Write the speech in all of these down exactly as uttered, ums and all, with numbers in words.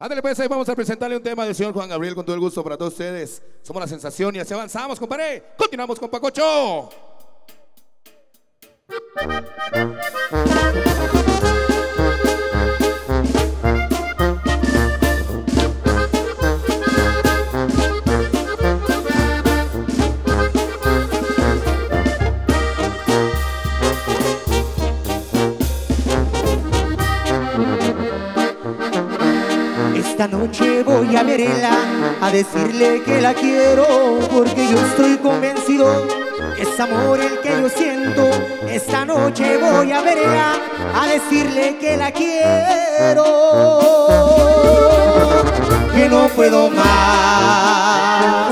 Ándale pues, ahí vamos a presentarle un tema del señor Juan Gabriel con todo el gusto para todos ustedes. Somos la sensación y así avanzamos, compadre. Continuamos con Pacocho. Esta noche voy a verla, a decirle que la quiero, porque yo estoy convencido que es amor el que yo siento. Esta noche voy a verla, a decirle que la quiero, que no puedo más.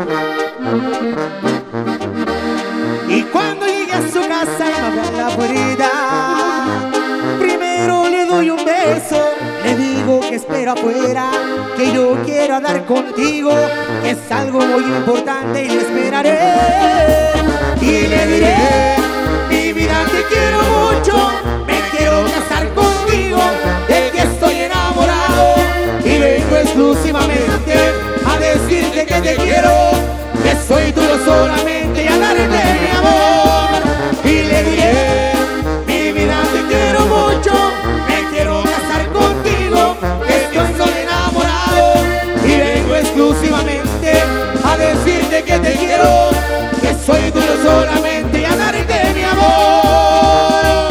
Y cuando llegue a su casa y me abra la puerta, primero le doy un beso, le digo que espero afuera, que yo quiero hablar contigo, que es algo muy importante y lo esperaré. Y le diré, mi vida te quiero mucho, me quiero casar contigo, de que estoy enamorado y vengo exclusivamente a decirte que te quiero, que soy tuyo solamente y a darte mi amor. Y le diré, mi vida te quiero mucho, me quiero casar contigo, que yo soy enamorado y vengo exclusivamente a decirte que te quiero, que soy tuyo solamente y a darte mi amor.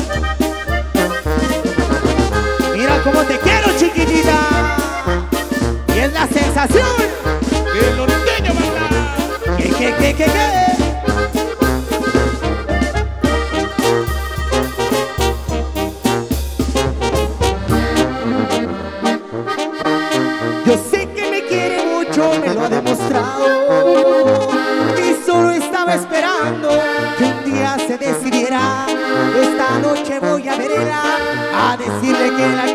Mira cómo te quiero, chiquitita, y es la sensación Que el norteño baila. que, que, que, que, que. Yo sé que me quiere mucho, me lo ha demostrado, y solo estaba esperando que un día se decidiera. Esta noche voy a verla, a decirle que la